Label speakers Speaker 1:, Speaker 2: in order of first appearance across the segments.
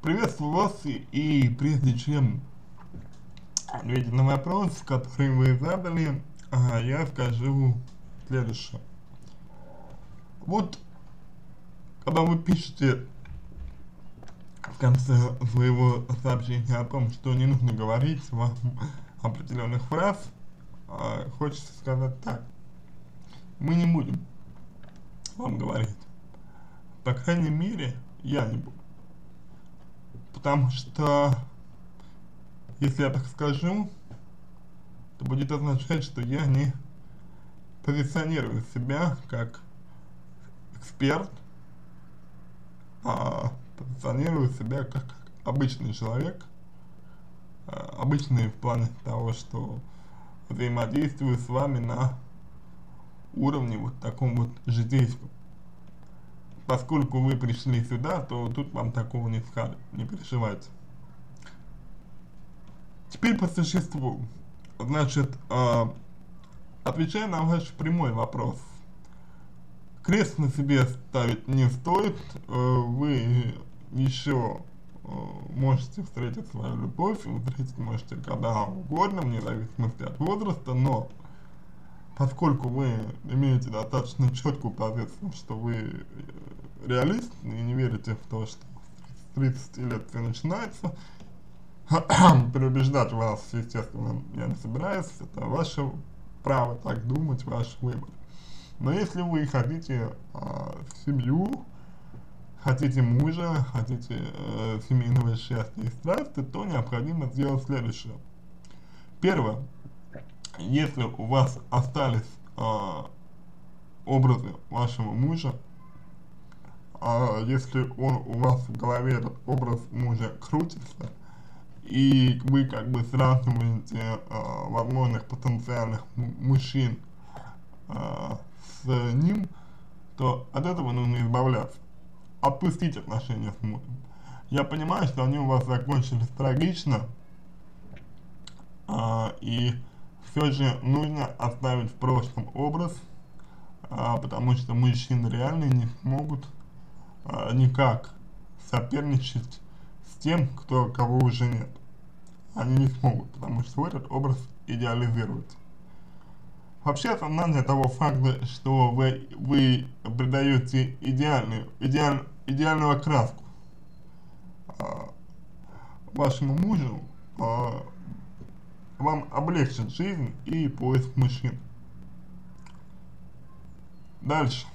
Speaker 1: Приветствую вас, и прежде чем ответить на вопрос, который вы задали, я скажу следующее. Вот, когда вы пишете в конце своего сообщения о том, что не нужно говорить вам определенных фраз, хочется сказать так: мы не будем вам говорить. По крайней мере, я не буду. Потому что, если я так скажу, то будет означать, что я не позиционирую себя как эксперт, а позиционирую себя как обычный человек, обычный в плане того, что взаимодействую с вами на уровне вот таком вот житейском. Поскольку вы пришли сюда, то тут вам такого не скажут, не переживайте. Теперь по существу. Значит, отвечая на ваш прямой вопрос, крест на себе ставить не стоит, вы еще можете встретить свою любовь, вы встретить можете когда угодно, вне зависимости от возраста, но поскольку вы имеете достаточно четкую позицию, что вы реалист и не верите в то, что с 30 лет все начинается, переубеждать вас, естественно, я не собираюсь, это ваше право так думать, ваш выбор. Но если вы хотите семью, хотите мужа, хотите семейного счастья и страсти, то необходимо сделать следующее. Первое. Если у вас остались образы вашего мужа, если он у вас в голове, этот образ мужа крутится, и вы как бы сравниваете возможных потенциальных мужчин с ним, то от этого нужно избавляться. Отпустить отношения с мужем. Я понимаю, что они у вас закончились трагично, и все же нужно оставить в прошлом образ, потому что мужчины реально не смогут никак соперничать с тем, кого уже нет. Они не смогут, потому что вы этот образ идеализируете. Вообще, осознание того факта, что вы придаете идеальную окраску вашему мужу, вам облегчит жизнь и поиск мужчин. Дальше.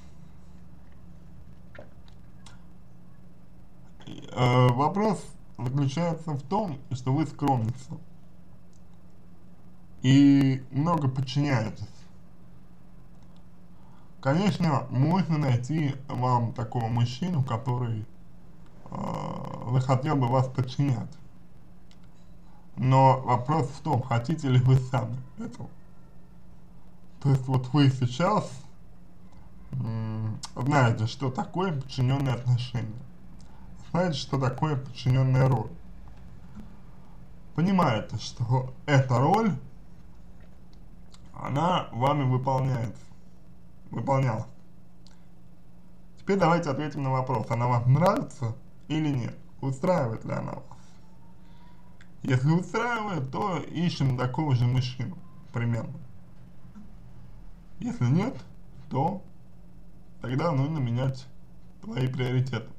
Speaker 1: Вопрос заключается в том, что вы скромница и много подчиняетесь. Конечно, можно найти вам такого мужчину, который захотел бы вас подчинять. Но вопрос в том, хотите ли вы сами этого. То есть вот вы сейчас знаете, что такое подчиненные отношения. Знаете, что такое подчиненная роль. Понимаете, что эта роль, она вами выполнялась. Теперь давайте ответим на вопрос, она вам нравится или нет, устраивает ли она вас. Если устраивает, то ищем такого же мужчину, примерно. Если нет, то тогда нужно менять свои приоритеты.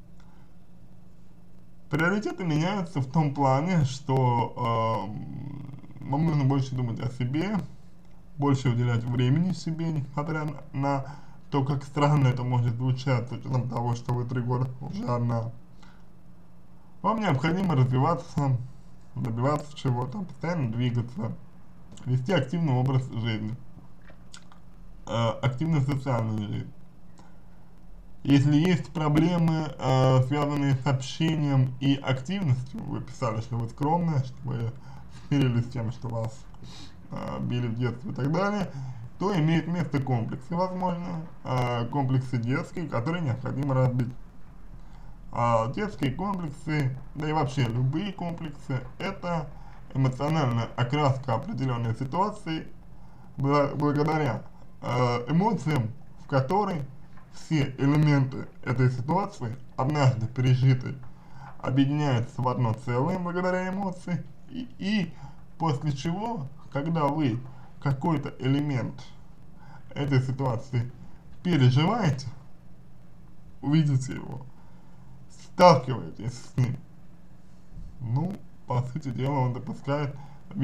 Speaker 1: Приоритеты меняются в том плане, что вам нужно больше думать о себе, больше уделять времени себе, несмотря на то, как странно это может звучать, с учетом того, что вы 3 года уже одна. Вам необходимо развиваться, добиваться чего-то, постоянно двигаться, вести активный образ жизни, активную социальную жизнь. Если есть проблемы, связанные с общением и активностью, вы писали, что вы скромная, что вы смирились с тем, что вас били в детстве и так далее, то имеет место комплексы, возможно, комплексы детские, которые необходимо разбить. Детские комплексы, да и вообще любые комплексы, это эмоциональная окраска определенной ситуации благодаря эмоциям, в которой все элементы этой ситуации, однажды пережитой объединяются в одно целое благодаря эмоции, и после чего, когда вы какой-то элемент этой ситуации переживаете, увидите его, сталкиваетесь с ним, ну, по сути дела, он допускает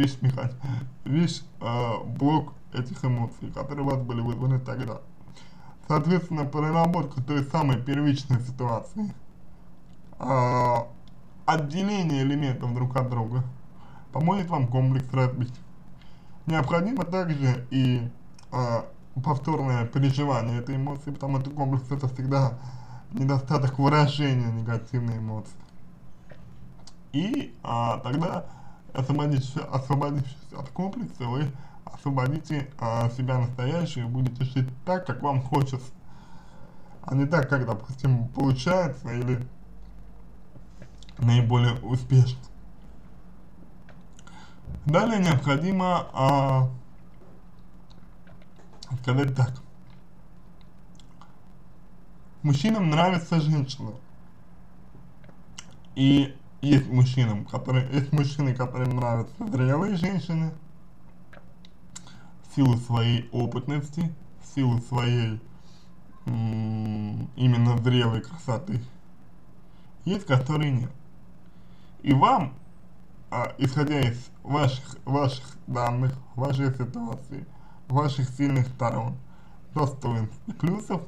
Speaker 1: блок этих эмоций, которые у вас были вызваны тогда. Соответственно, проработка той самой первичной ситуации, отделение элементов друг от друга поможет вам комплекс разбить. Необходимо также и повторное переживание этой эмоции, потому что комплекс это всегда недостаток выражения негативной эмоции. И тогда, освободившись от комплекса, вы освободите себя настоящего и будете жить так, как вам хочется, а не так, как, допустим, получается или наиболее успешно. Далее необходимо сказать так. Мужчинам нравится женщина. И есть мужчины, которым нравятся зрелые женщины, в силу своей опытности, в силу своей именно зрелой красоты. Есть, которые нет. И вам, исходя из ваших данных, вашей ситуации, ваших сильных сторон, достоинств и плюсов,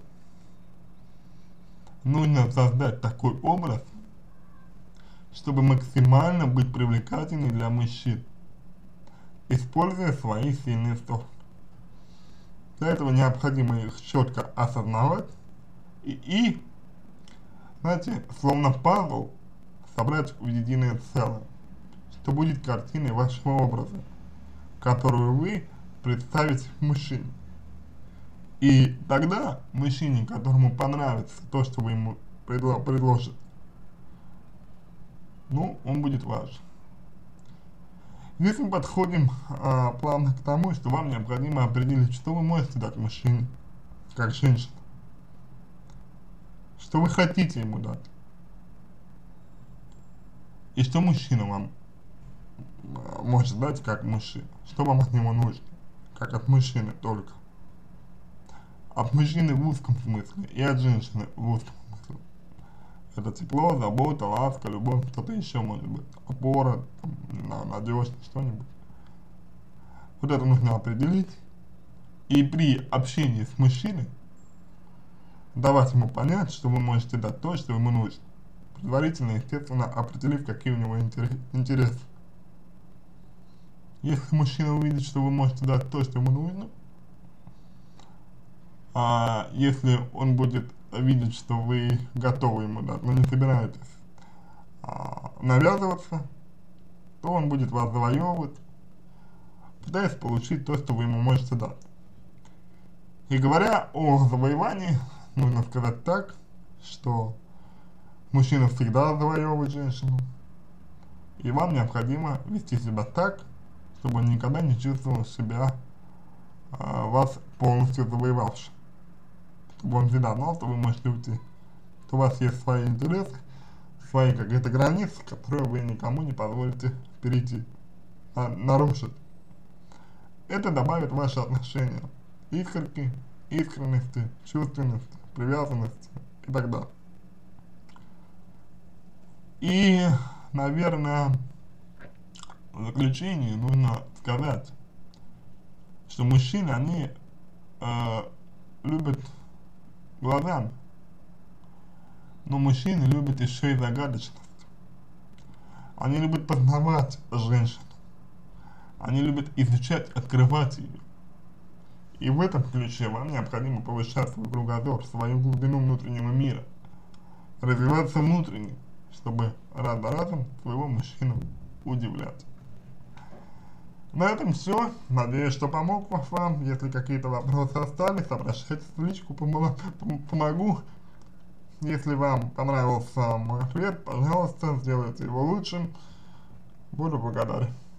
Speaker 1: нужно создать такой образ, чтобы максимально быть привлекательной для мужчин, используя свои сильные стороны. Для этого необходимо их четко осознавать и знаете, словно пазл собрать в единое целое, что будет картиной вашего образа, которую вы представите мужчине. И тогда мужчине, которому понравится то, что вы ему предложите, ну, он будет ваш. Здесь мы подходим плавно к тому, что вам необходимо определить, что вы можете дать мужчине, как женщина, что вы хотите ему дать, и что мужчина вам может дать, как мужчина, что вам от него нужно, как от мужчины только. От мужчины в узком смысле и от женщины в узком смысле. Это тепло, забота, ласка, любовь, что-то еще может быть, опора, надежность, что-нибудь. Вот это нужно определить. И при общении с мужчиной давать ему понять, что вы можете дать то, что ему нужно. Предварительно, естественно, определив, какие у него интересы. Если мужчина увидит, что вы можете дать то, что ему нужно, если он будет видеть, что вы готовы ему дать, но не собираетесь навязываться, то он будет вас завоевывать, пытаясь получить то, что вы ему можете дать. И говоря о завоевании, нужно сказать так, что мужчина всегда завоевывает женщину, и вам необходимо вести себя так, чтобы он никогда не чувствовал себя вас полностью завоевавшим. Чтобы он всегда знал, что вы можете уйти, что у вас есть свои интересы, свои какие-то границы, которые вы никому не позволите перейти, нарушить. Это добавит в ваши отношения искренности, чувственности, привязанности и так далее. И, наверное, в заключение нужно сказать, что мужчины, они любят глазами, но мужчины любят еще и загадочность. Они любят познавать женщину, они любят изучать, открывать ее. И в этом ключе вам необходимо повышать свой кругозор, свою глубину внутреннего мира, развиваться внутренне, чтобы раз за разом своего мужчину удивлять. На этом все. Надеюсь, что помог вам. Если какие-то вопросы остались, обращайтесь в личку, помогу. Если вам понравился мой ответ, пожалуйста, сделайте его лучшим. Буду благодарен.